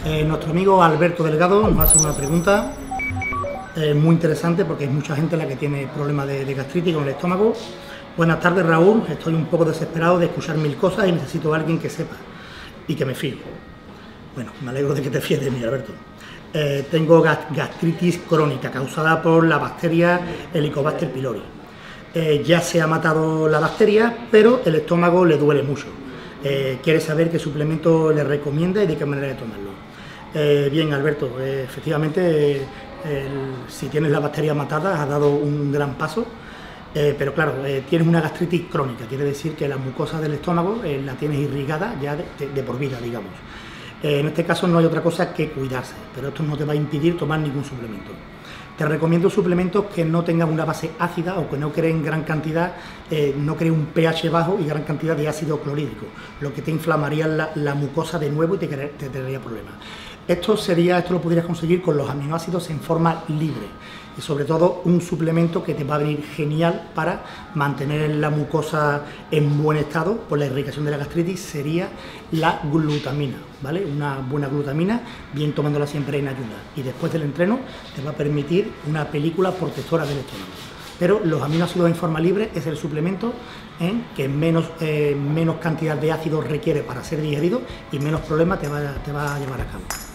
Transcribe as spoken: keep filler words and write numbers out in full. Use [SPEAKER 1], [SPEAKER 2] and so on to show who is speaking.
[SPEAKER 1] Eh, nuestro amigo Alberto Delgado nos hace una pregunta eh, muy interesante porque hay mucha gente la que tiene problemas de, de gastritis con el estómago. Buenas tardes, Raúl, estoy un poco desesperado de escuchar mil cosas y necesito a alguien que sepa y que me fíe. Bueno, me alegro de que te fíes de mí, Alberto. Eh, tengo gastritis crónica causada por la bacteria Helicobacter pylori. Eh, ya se ha matado la bacteria, pero el estómago le duele mucho. Eh, quiere saber qué suplemento le recomienda y de qué manera de tomarlo. Eh, bien, Alberto, eh, efectivamente, eh, el, si tienes la bacteria matada, has dado un gran paso, eh, pero claro, eh, tienes una gastritis crónica, quiere decir que la mucosa del estómago eh, la tienes irrigada ya de, de, de por vida, digamos. Eh, en este caso no hay otra cosa que cuidarse, pero esto no te va a impedir tomar ningún suplemento. Te recomiendo suplementos que no tengan una base ácida o que no creen gran cantidad, eh, no creen un pH bajo y gran cantidad de ácido clorhídrico, lo que te inflamaría la, la mucosa de nuevo y te, te traería problemas. Esto sería, esto lo podrías conseguir con los aminoácidos en forma libre y sobre todo un suplemento que te va a venir genial para mantener la mucosa en buen estado por la irrigación de la gastritis sería la glutamina, ¿vale? Una buena glutamina, bien tomándola siempre en ayunas y después del entreno te va a permitir una película protectora del estómago. Pero los aminoácidos en forma libre es el suplemento ¿eh? que menos, eh, menos cantidad de ácido requiere para ser digerido y menos problemas te va, te va a llevar a cabo.